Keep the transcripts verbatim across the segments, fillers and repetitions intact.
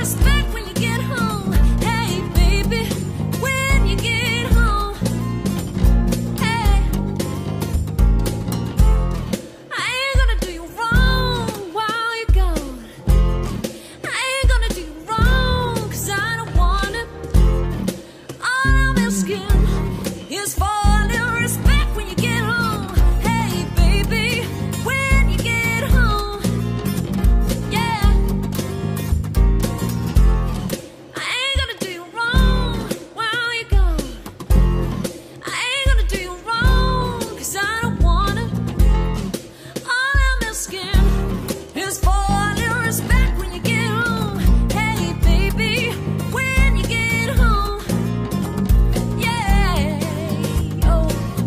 respect when you get home. Hey, baby, when you get home. Hey, I ain't gonna do you wrong while you're gone. I ain't gonna do you wrong, 'cause I don't wanna. All I'm asking is for a little respect when you get home. Hey, baby, when you get home. Yeah, I ain't gonna do you wrong while you're gone. I ain't gonna do you wrong, 'cause I don't wanna. All I'm asking is for a little respect when you get home. Hey, baby, when you get home. Yeah, oh.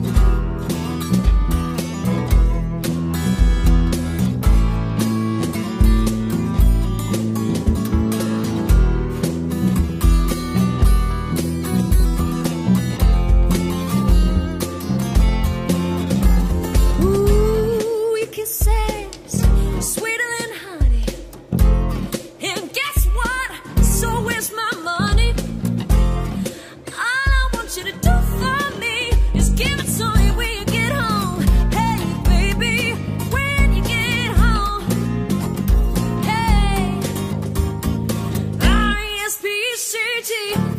Ooh, your kisses sweeter than honey. And guess what? So is my money. All I want you to do for me is give it to me when you get home. Hey, baby, when you get home. Hey, R E S P E C T.